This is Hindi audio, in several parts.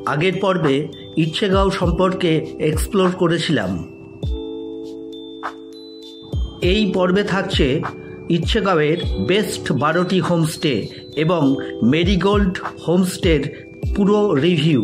আগের পর্বে ইচ্ছেগাঁও সম্পর্কে এক্সপ্লোর করেছিলাম। এই পর্বে থাকছে ইচ্ছেগাঁওয়ের বেস্ট 12টি হোমস্টে এবং মেরিগোল্ড হোমস্টের পুরো রিভিউ।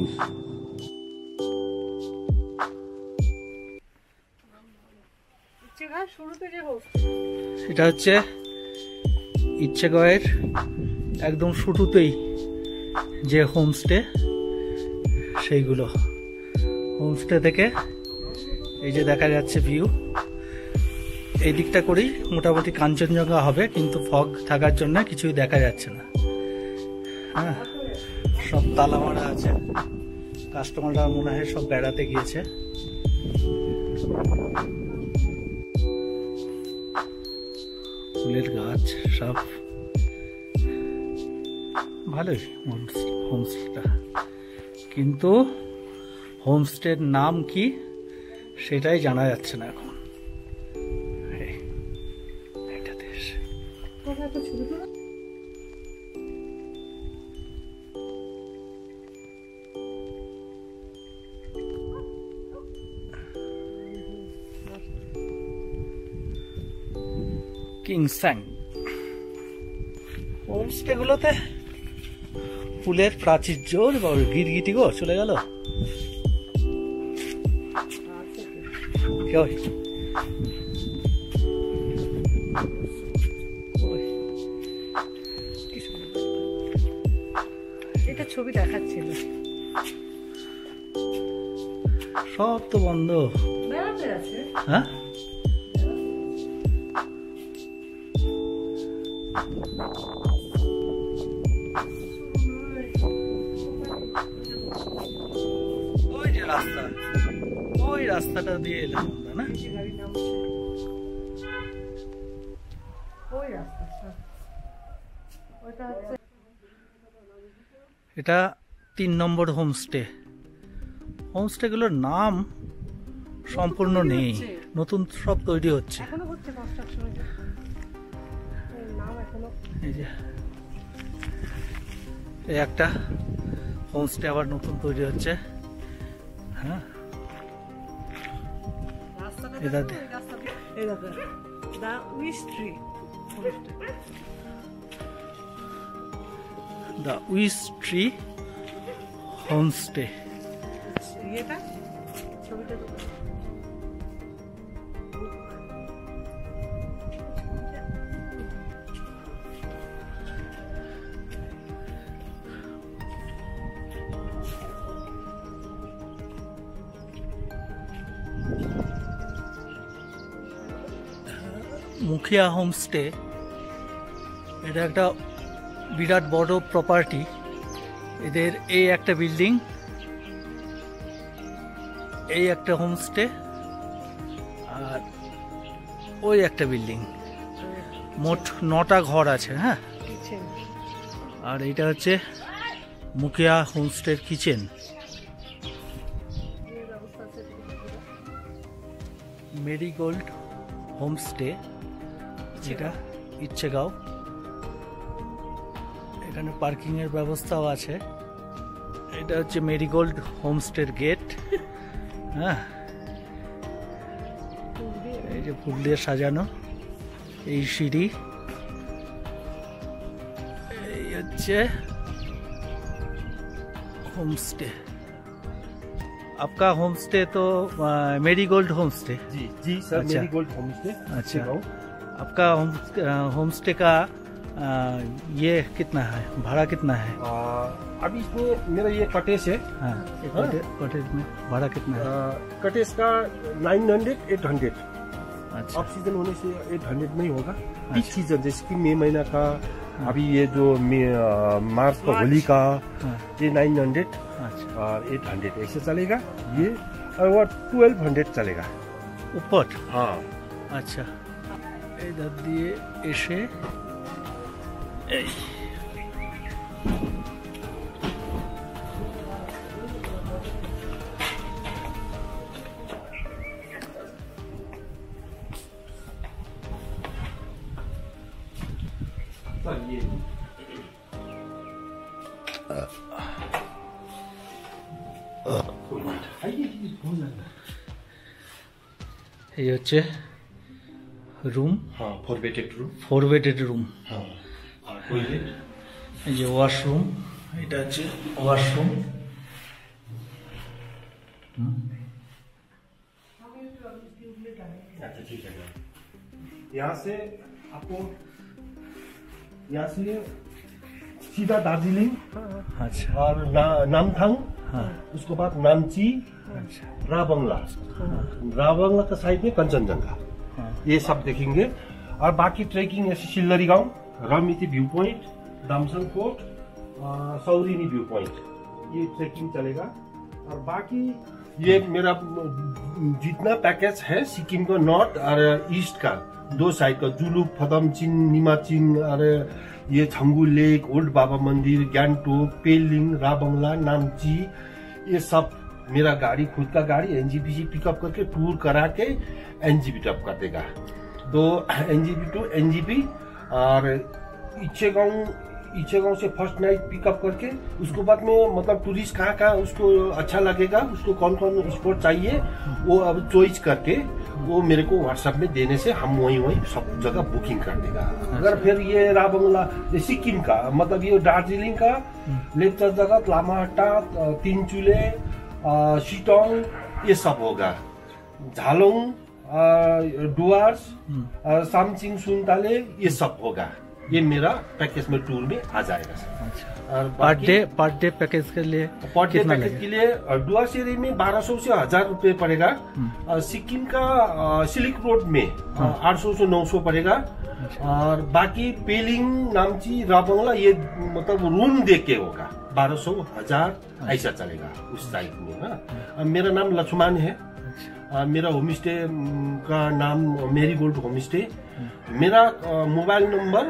এটা হচ্ছে ইচ্ছেগাঁওয়ের একদম শুরুতেই যে হোমস্টে, সেইগুলো হোমস্টে থেকে এই যে দেখা যাচ্ছে ভিউ। এই দিকটা করেই মোটামুটি কাঞ্চনজঙ্ঘা হবে, কিন্তু ফগ থাকার জন্য কিছুই দেখা যাচ্ছে না। হ্যাঁ, সব তালা মারা আছে, কাস্টমাররা মনে হয় সব বেড়াতে গিয়েছে। ফুলের গাছ সব ভালোই হোমস্টেটা, কিন্তু হোমস্টের নাম কি সেটাই জানা যাচ্ছে না এখন। কিংস্যাং হোমস্টে গুলোতে ফুলের প্রাচীর্য, গিরগিটি গো চলে গেল। এটা ছবি দেখাচ্ছিল, সব তো বন্ধ। হ্যাঁ, ওই যে রাস্তা, ওই রাস্তাটা দিয়ে এলাম না। এটা 3 নম্বর হোমস্টে। হোমস্টেগুলোর নাম সম্পূর্ণ নেই, নতুন সব তৈরি হচ্ছে। এই একটা হোমস্টে আবার নতুন তৈরি হচ্ছে। হ্যাঁ, the wish tree homestay. Mukhiya homestay, এটা একটা বিরাট বড় প্রপার্টি এদের। এই একটা বিল্ডিং, এই একটা হোমস্টে, আর ওই একটা বিল্ডিং, মোট 9টা ঘর আছে। হ্যাঁ, আর এটা হচ্ছে মুখিয়া হোমস্টের কিচেন। মেরিগোল্ড হোমস্টে, যেটা ইচ্ছেগাঁও, এখানে পার্কিং এর ব্যবস্থাও আছে। এটা হচ্ছে মেরিগোল্ড হোমস্টের গেট। হ্যাঁ, এই যে ফুল দিয়ে সাজানো এই সিঁড়ি, এই হচ্ছে হোমস্টে। आपका होमस्टे तो मेरीगोल्ड होमस्टे? जी जी सर, अच्छा। Marigold homestay. अच्छा, आपका होमस्टे का ये कितना है, भाड़ा कितना है? अभी इसमें मेरा ये कटेज है। हाँ, कटेज में भाड़ा कितना है? कटेज का 900 800। अच्छा, ऑफ सीजन होने से 800 नहीं होगा। पीक अच्छा। सीजन जैसे कि मई महीना का, अभी ये जो मार्च का होली का, ये 900 और 800 ऐसे चलेगा ये, और वो 1200 चलेगा ऊपर। हाँ, अच्छा, इधर दिए এসে এই এই হচ্ছে room, 4 bedded room. 4 bedded room. আর টয়লেট, এই যে ওয়াশরুম, এটা হচ্ছে ওয়াশরুম। अच्छा ठीक है। यहाँ से आपको यहाँ से सीधा दार्जिलिंग अच्छा और नामथांग, हाँ उसके बाद नामची, अच्छा राबंगला। राबंगला का साइड में कंचनजंगा, हाँ ये सब देखेंगे। और बाकी ट्रेकिंग ऐसे सिल्लरी गांव, Ramitey view point, Damsang fort, Saureni view point, ये ट्रेकिंग चलेगा। और बाकी ये मेरा जितना पैकेज है सिक्किम का नॉर्थ और ईस्ट का, 2 साइड का, जुलुक, फदमचिन, निमाचिन, और ये छंगू लेक, ओल्ड बाबा मंदिर, गैंगटोक, पेलिंग, राबंगला, नामची, ये सब मेरा गाड़ी, खुद का गाड़ी एनजीपी पिकअप करके टूर करा के एनजीपी ड्रॉप कर देगा। तो एनजीपी टू एनजीपी और इच्छेगांव से फर्स्ट नाइट पिकअप करके उसको बाद में मतलब टूरिस्ट कहाँ उसको अच्छा लगेगा, उसको कौन कौन स्पॉट चाहिए वो अब चॉइस करके वो मेरे को व्हाट्सएप में देने से हम वहीं सब जगह बुकिंग कर देगा। अगर फिर ये राबंगला सिक्किम का मतलब ये दार्जिलिंग का लेक्चर जगह, लामाहट्टा, तीनचूले, शिटोंग, ये सब होगा। झालोंग, डुआर्स, सामचिंग, सुनताले, ये सब होगा। ये मेरा पैकेज में टूर में आ जाएगा सर। अच्छा और पर डे पैकेज के लिए पर डे कितना पैकेज के लगेगा? लिए डुआर्स एरिया में 1200 से 1000 रुपए पड़ेगा। सिक्किम का सिल्क रोड में 800 से 900 पड़ेगा। और बाकी पेलिंग, नामची, राबंगला ये मतलब रूम देख के होगा 1200, 1000 ऐसा चलेगा उस साइड में। मेरा नाम लक्ष्मण है। मेरा होम स्टे का नाम मेरी गोल्ड होम स्टे। मेरा मोबाइल नंबर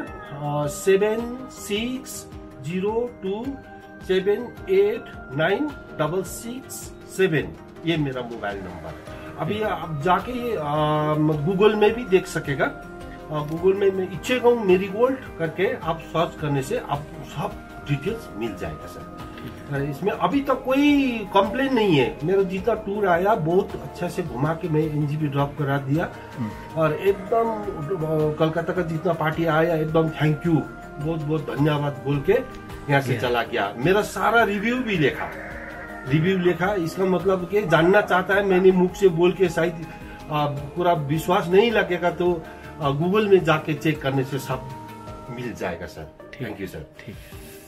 7602789667, ये मेरा मोबाइल नंबर। अभी आप जाके गूगल में भी देख सकेगा। गूगल में इच्छेगांव मेरी गोल्ड करके आप सर्च करने से आप सब डिटेल्स मिल जाएगा सर। इसमें अभी तक कोई कंप्लेन नहीं है। मेरा जितना टूर आया बहुत अच्छा से घुमा के मैं एनजीपी ड्रॉप करा दिया। और एकदम कोलकाता का जितना पार्टी आया एकदम थैंक यू, बहुत बहुत धन्यवाद बोल के यहाँ से चला गया। मेरा सारा रिव्यू भी लिखा। इसका मतलब कि जानना चाहता है, मैंने मुख से बोल के शायद पूरा विश्वास नहीं लगेगा तो गूगल में जाके चेक करने से सब मिल जाएगा सर। Thank you sir. ठीक है।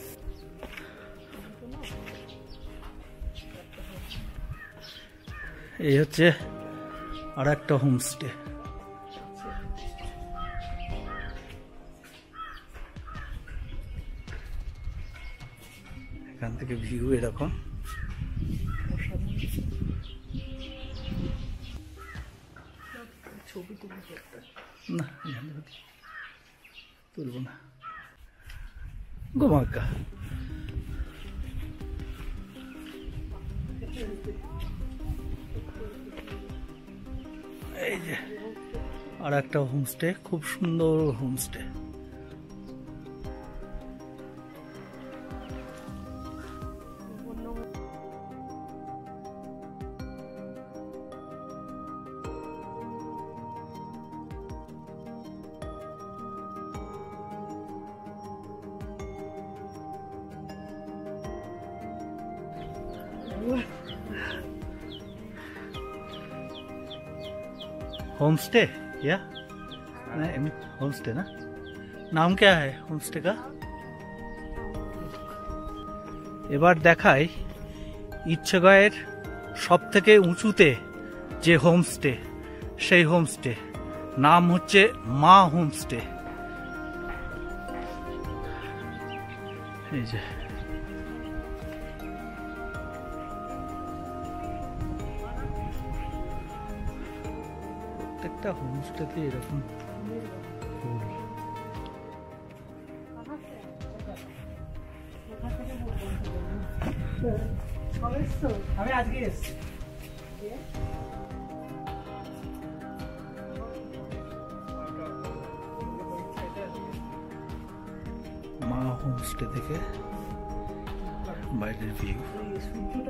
এই হচ্ছে আর একটা হোমস্টে। এখান থেকে ভিউ এরকম। ছবি তুলবো না তুলবো না, গোমাকা। এই যে আর একটা হোমস্টে, খুব সুন্দর হোমস্টে। होमस्टे या नहीं, होमस्टे ना। नाम क्या है होमस्टे का? এবার দেখাই ইচ্ছেগয়ের সব থেকে উঁচুতে যে হোমস্টে, সেই হোমস্টে নাম হচ্ছে মা হোমস্টে। এই যে প্রত্যেকটা হোমস্টেতে এরকম ফুল। আমি আজকে এসেছি। মা হোমস্টে থেকে বাইরের ভিউ।